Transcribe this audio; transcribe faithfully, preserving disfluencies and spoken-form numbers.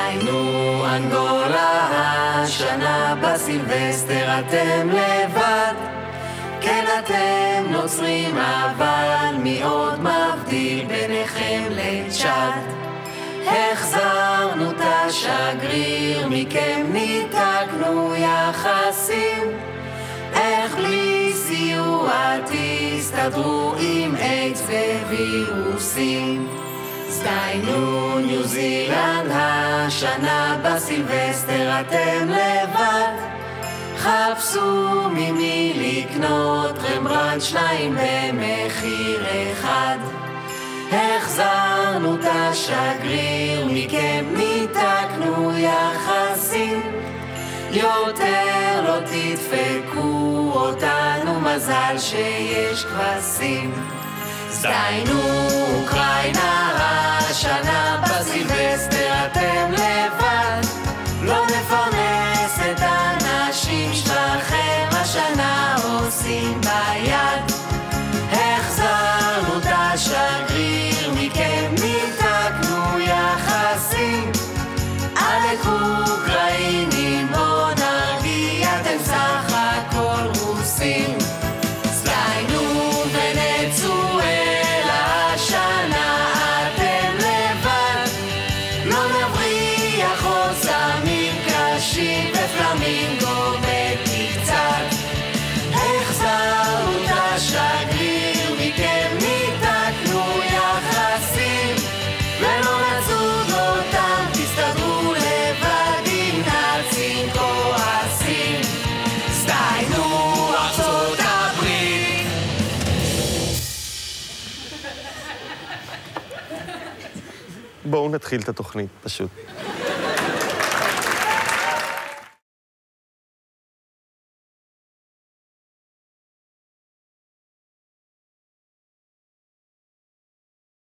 זדיינו אנגולה, השנה בסילבסטר אתם לבד. כן אתם נוצרים, אבל מי עוד מבדיל ביניכם לצ'אד? החזרנו את השגריר, מכם ניתקנו יחסים. איך בלי סיוע תסתדרו עם איידס ווירוסים? זדיינו ניו זילנד, השנה בסילבסטר אתם לבד. חפשו ממי לקנות רמברנדט שניים במחיר אחד. החזרנו את השגריר, מכם ניתקנו יחסים. יותר לא תדפקו אותנו, מזל שיש כבשים. זדיינו אוקראינה, השנה בסילבסטר אתם לבד. לא נפרנס את האנשים שלכם, השנה עושים ביד. החזרנו את השגריר, מכם ניתקנו יחסים. עלק אוקראינים בוא נרגיע, אתם סך הכל רוסים. זדיינו ונצואלה, השנה אתם לבד. לא נבריח עוד סמים קשים ופלמינגו בתקצת. החזרנו את השגריר, מכם ניתקנו יחסים. ולא נצוד אותם, תסתדרו לבד עם נאצים כועסים. זדיינו ארצות הברית. בואו נתחיל את התוכנית, פשוט.